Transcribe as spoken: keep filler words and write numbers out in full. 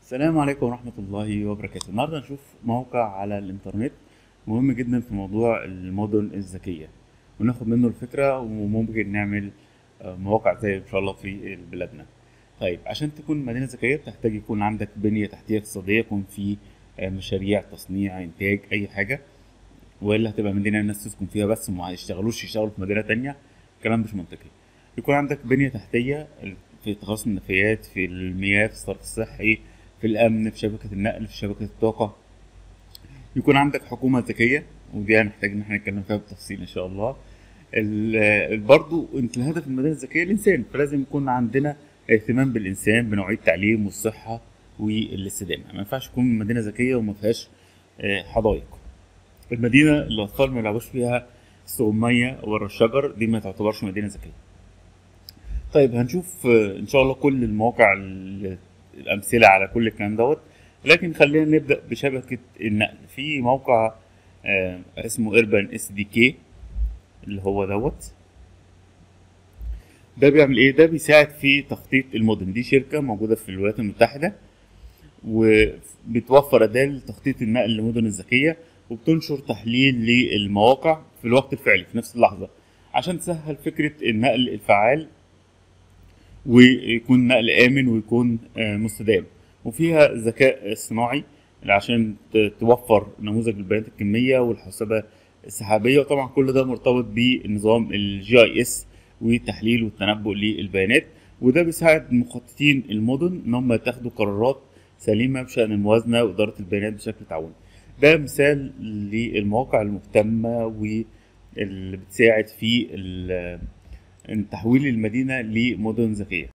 السلام عليكم ورحمة الله وبركاته. النهاردة هنشوف موقع على الإنترنت مهم جدا في موضوع المدن الذكية، وناخد منه الفكرة وممكن نعمل آه، مواقع زي إن شاء الله في بلادنا. طيب، عشان تكون مدينة ذكية بتحتاج يكون عندك بنية تحتية اقتصادية، يكون في آه، مشاريع تصنيع إنتاج أي حاجة، وإلا هتبقى مدينة الناس تسكن فيها بس وما يشتغلوش يشتغلوا في مدينة تانية. كلام مش منطقي. يكون عندك بنية تحتية في تخصص النفايات، في المياه، في الصرف الصحي، في الأمن، في شبكة النقل، في شبكة الطاقة. يكون عندك حكومة ذكية، ودي هنحتاج إن احنا نتكلم فيها بالتفصيل إن شاء الله. ال- برضو انت الهدف من المدينة الذكية الإنسان، فلازم يكون عندنا اهتمام بالإنسان بنوعية التعليم والصحة والاستدامة. ما ينفعش تكون مدينة ذكية وما فيهاش آه، حدائق. المدينة اللي الأطفال ما يلعبوش فيها استغمية ورا الشجر دي ما تعتبرش مدينة ذكية. طيب، هنشوف آه، إن شاء الله كل المواقع ال- الأمثلة على كل الكلام دوت. لكن خلينا نبدأ بشبكة النقل. في موقع آه، اسمه ايربان اس دي كي، اللي هو دوت. ده بيعمل ايه؟ ده بيساعد في تخطيط المدن. دي شركة موجودة في الولايات المتحدة، وبتوفر أداة لتخطيط النقل للمدن الذكية، وبتنشر تحليل للمواقع في الوقت الفعلي في نفس اللحظة، عشان تسهل فكرة النقل الفعال، ويكون نقل آمن ويكون آه، مستدام. وفيها ذكاء اصطناعي عشان ت- توفر نموذج البيانات الكمية والحوسبة السحابية. وطبعا كل ده مرتبط بنظام الجي اي اس والتحليل والتنبؤ للبيانات. وده بيساعد مخططين المدن ان هم يتخذوا قرارات سليمة بشأن الموازنة وإدارة البيانات بشكل تعاوني. ده مثال للمواقع المهتمة واللي بتساعد في ال- تحويل المدينة لمدن ذكية.